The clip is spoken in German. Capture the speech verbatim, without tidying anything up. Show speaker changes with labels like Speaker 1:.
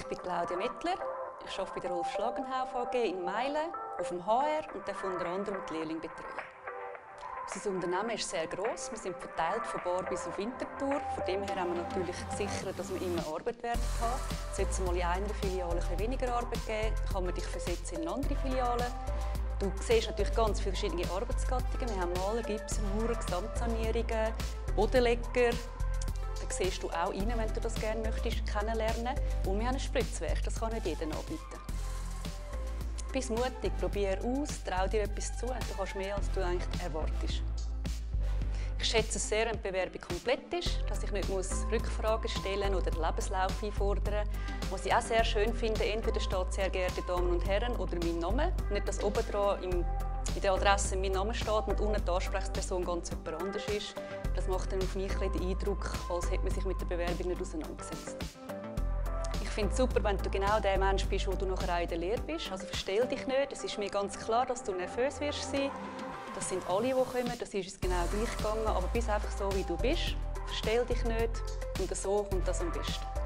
Speaker 1: bin Claudia Mettler. Ich arbeite bei der Rolf Schlagenhauf A G in Meilen auf dem H R und darf unter anderem die Lehrlinge betreuen. Unser Unternehmen ist sehr gross. Wir sind verteilt von Bar bis auf Winterthur. Von dem her haben wir natürlich gesichert, dass wir immer Arbeit werden haben. Sollte es mal in einer Filiale ein weniger Arbeit geben, kann man dich versetzen in eine andere Filiale. Du siehst natürlich ganz viele verschiedene Arbeitsgattungen. Wir haben Maler, Gipser, Maurer, Gesamtsanierungen, Bodenleger. Da siehst du auch rein, wenn du das gerne möchtest, kennenlernen. Und wir haben ein Spritzwerk, das kann nicht jeder anbieten. Bist mutig, probier aus, trau dir etwas zu. Du kannst mehr, als du eigentlich erwartest. Ich schätze es sehr, wenn die Bewerbung komplett ist, dass ich nicht muss Rückfragen stellen oder den Lebenslauf einfordern muss. Was ich auch sehr schön finde, entweder steht «Sehr geehrte Damen und Herren» oder mein Name. Nicht, dass oben dran in der Adresse mein Name steht und unten die Ansprechperson ganz jemand anders ist. Das macht dann auf mich den Eindruck, als hätte man sich mit der Bewerbung nicht auseinandergesetzt. Ich finde es super, wenn du genau der Mensch bist, wo du nachher auch in der Lehre bist. Also verstell dich nicht. Es ist mir ganz klar, dass du nervös wirst sein. Das sind alle, die kommen. Das ist es genau gleich gegangen. Aber bist einfach so, wie du bist. Verstell dich nicht. Und so kommt das am besten.